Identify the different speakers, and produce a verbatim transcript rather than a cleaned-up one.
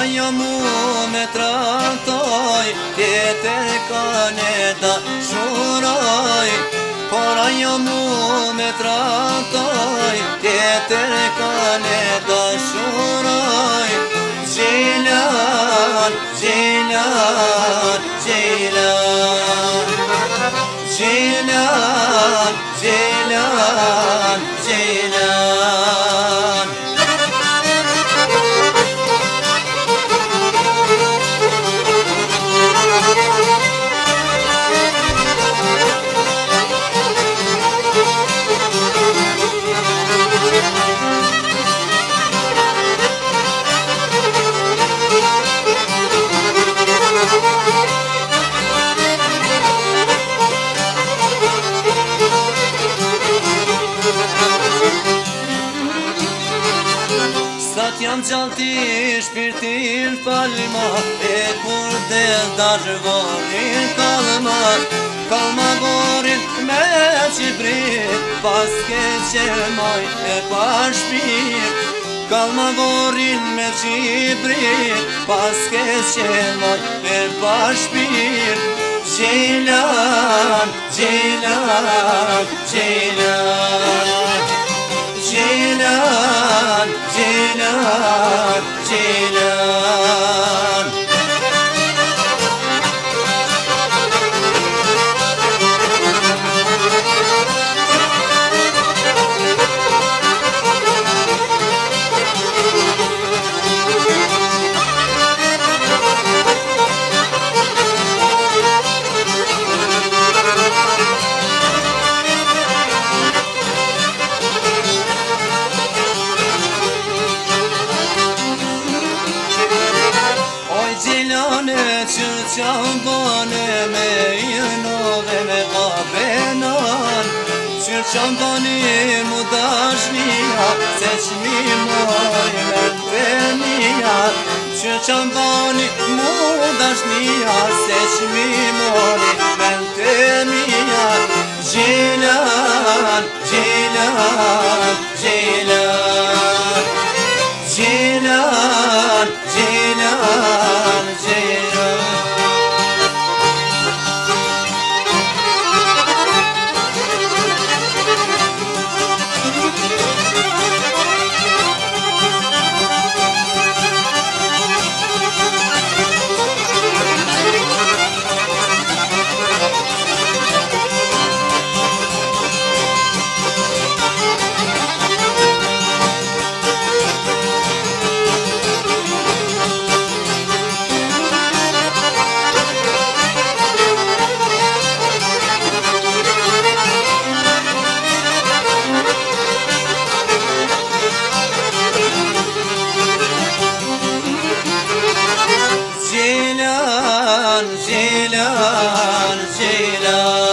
Speaker 1: jo mu me trahtoj, tjetër kane dashuroj. Por ajo mu me trahtoj, tjetër kane dashuroj. Gjilan, Gjilan, Gjilan, Gjilan, Gjilan, Gjilan. Sa t'jam gjalti shpirtin falma, e kur del darvorin kalma. Kalma vorin me qibrit, pas ke qemaj e pa shpir. Kalma vorin me qibrit, pas ke qemaj e pa shpir. Gjilan, Gjilan, Gjilan, Gjilan, Gjilan, Gjilan. Që qam bane me jënove me babenan, që qam bani mu dashnia, se qmi moj me temia. Që qam bani mu dashnia, se qmi moj me temia. Gjilan, Gjilan, Gjilan, Gjilan, Gjilan, Gjilan. Gjilan, Gjilan, Gjilan.